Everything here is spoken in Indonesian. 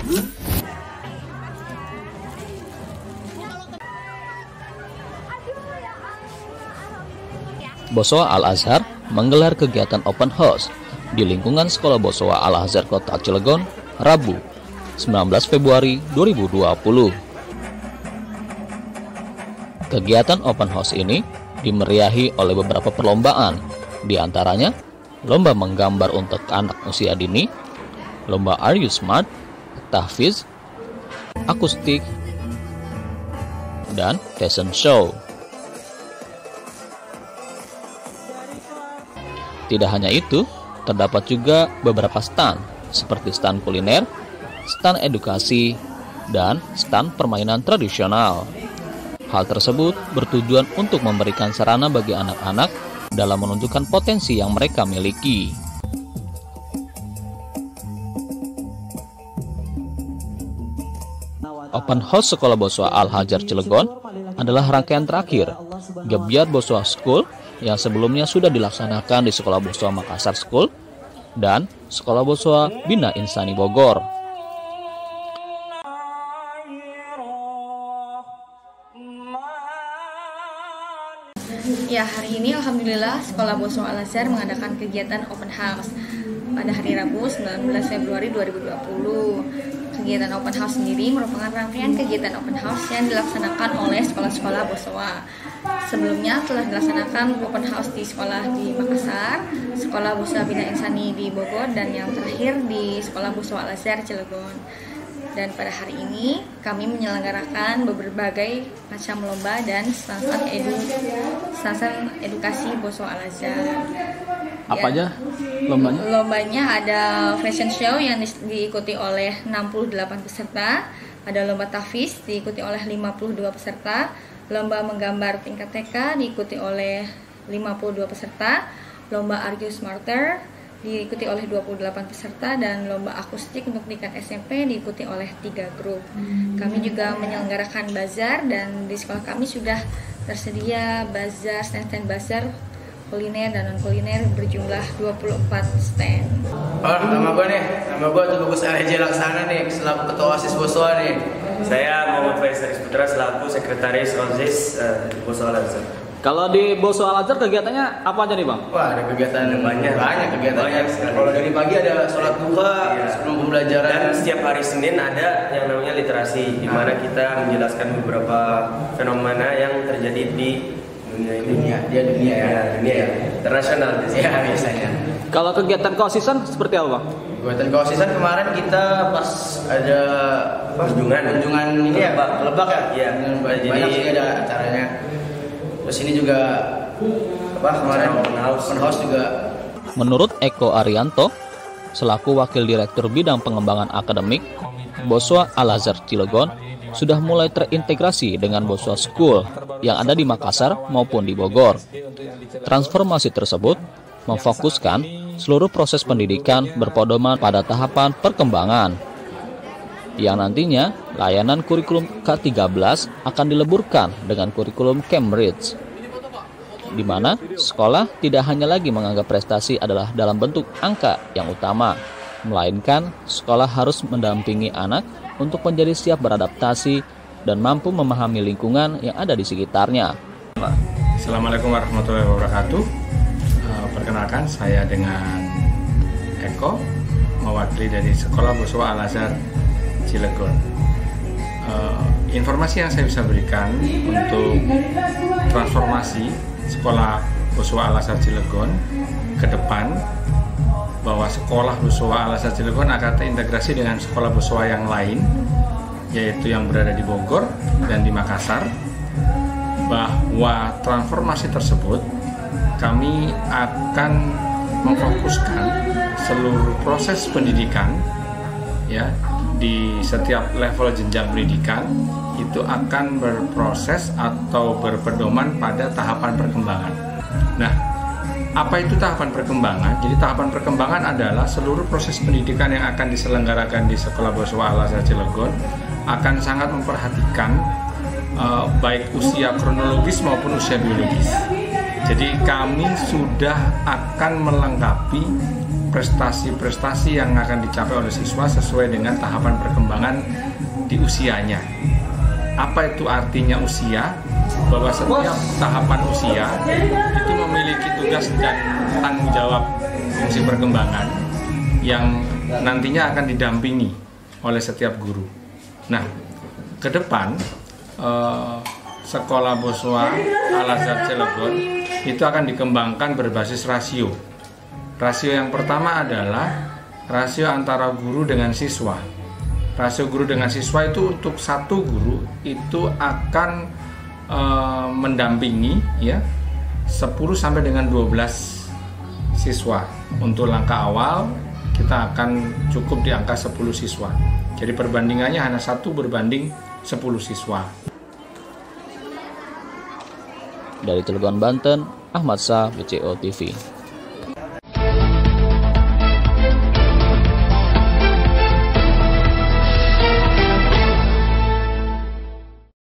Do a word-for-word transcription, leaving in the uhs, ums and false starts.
Boswa Al-Azhar menggelar kegiatan open house di lingkungan Sekolah Boswa Al-Azhar Kota Cilegon, Rabu, sembilan belas Februari dua ribu dua puluh. Kegiatan open house ini dimeriahi oleh beberapa perlombaan, di antaranya lomba menggambar untuk anak usia dini, lomba Are You Smart, tahfiz, akustik, dan fashion show. Tidak hanya itu, terdapat juga beberapa stand, seperti stand kuliner, stand edukasi, dan stand permainan tradisional. Hal tersebut bertujuan untuk memberikan sarana bagi anak-anak dalam menunjukkan potensi yang mereka miliki. Open House Sekolah Boswa Al-Azhar Cilegon adalah rangkaian terakhir Gebyar Boswa School yang sebelumnya sudah dilaksanakan di Sekolah Boswa Makassar School dan Sekolah Boswa Bina Insani Bogor. Ya, hari ini Alhamdulillah Sekolah Boswa Al-Azhar mengadakan kegiatan open house pada hari Rabu sembilan belas Februari dua ribu dua puluh. Kegiatan open house sendiri merupakan rangkaian kegiatan open house yang dilaksanakan oleh sekolah-sekolah Boswa. Sebelumnya telah dilaksanakan open house di sekolah di Makassar, Sekolah Boswa Bina Insani di Bogor, dan yang terakhir di Sekolah Boswa Al-Azhar Cilegon. Dan pada hari ini kami menyelenggarakan berbagai macam lomba dan stand-stand edu, stand-stand edukasi Boswa Al-Azhar. Apa ya, aja lombanya? Lombanya ada fashion show yang di, diikuti oleh enam puluh delapan peserta, ada lomba tahfiz diikuti oleh lima puluh dua peserta, lomba menggambar tingkat T K diikuti oleh lima puluh dua peserta, lomba Are You Smarter diikuti oleh dua puluh delapan peserta, dan lomba akustik untuk tingkat S M P diikuti oleh tiga grup. Kami juga menyelenggarakan bazar, dan di sekolah kami sudah tersedia bazar, stand-stand bazar kuliner dan non-kuliner berjumlah dua puluh empat stand. Oh, nama gue nih, nama gue Tuh Bagus R J Laksana nih, selaku Ketua OSIS Boswa nih. Saya Muhammad Faiz Aris Putra selaku Sekretaris OSIS uh, Boswa Al-Azhar. Kalau di Boswa Al-Azhar kegiatannya apa aja nih Bang? Wah, ada kegiatan banyak, banyak kegiatannya. Banyak. Kalau dari pagi ada sholat duha, iya, sebelum pembelajaran. Dan setiap hari Senin ada yang namanya literasi, di mana kita menjelaskan beberapa fenomena yang terjadi di dunia ini. Dunia, dia dunia ya, ya dunia ya, internasional ya biasanya. Kalau kegiatan keosisan seperti apa Bang? Kegiatan keosisan kemarin kita pas ada kunjungan, kunjungan ini ya, Lebak, Lebak ya. Iya, banyak jadi sih ada acaranya. Terus ini juga apa kemarin open house. Open house juga. Menurut Eko Arianto, selaku Wakil Direktur Bidang Pengembangan Akademik, Boswa Al-Azhar Cilegon sudah mulai terintegrasi dengan Boswa School yang ada di Makassar maupun di Bogor. Transformasi tersebut memfokuskan seluruh proses pendidikan berpedoman pada tahapan perkembangan, yang nantinya layanan kurikulum K tiga belas akan dileburkan dengan kurikulum Cambridge, di mana sekolah tidak hanya lagi menganggap prestasi adalah dalam bentuk angka yang utama, melainkan sekolah harus mendampingi anak untuk menjadi siap beradaptasi dan mampu memahami lingkungan yang ada di sekitarnya. Assalamualaikum warahmatullahi wabarakatuh. Perkenalkan, saya dengan Eko, mewakili dari Sekolah Boswa Al-Azhar Cilegon. Uh, informasi yang saya bisa berikan untuk transformasi Sekolah Boswa Al-Azhar Cilegon ke depan, bahwa Sekolah Boswa Al-Azhar Cilegon akan terintegrasi dengan sekolah Boswa yang lain, yaitu yang berada di Bogor dan di Makassar. Bahwa transformasi tersebut kami akan memfokuskan seluruh proses pendidikan ya di setiap level jenjang pendidikan itu akan berproses atau berpedoman pada tahapan perkembangan. Nah, apa itu tahapan perkembangan? Jadi tahapan perkembangan adalah seluruh proses pendidikan yang akan diselenggarakan di Sekolah Boswa Al-Azhar Cilegon akan sangat memperhatikan uh, baik usia kronologis maupun usia biologis. Jadi kami sudah akan melengkapi prestasi-prestasi yang akan dicapai oleh siswa sesuai dengan tahapan perkembangan di usianya. Apa itu artinya usia? Bahwa setiap tahapan usia itu memiliki tugas dan tanggung jawab fungsi perkembangan yang nantinya akan didampingi oleh setiap guru. Nah, ke depan eh, Sekolah Boswa Al-Azhar Cilegon itu akan dikembangkan berbasis rasio. Rasio yang pertama adalah rasio antara guru dengan siswa. Rasio guru dengan siswa itu untuk satu guru itu akan e, mendampingi ya sepuluh sampai dengan dua belas siswa. Untuk langkah awal kita akan cukup di angka sepuluh siswa. Jadi perbandingannya hanya satu berbanding sepuluh siswa. Dari Cilegon, Banten, Ahmad Shah, B C O T V.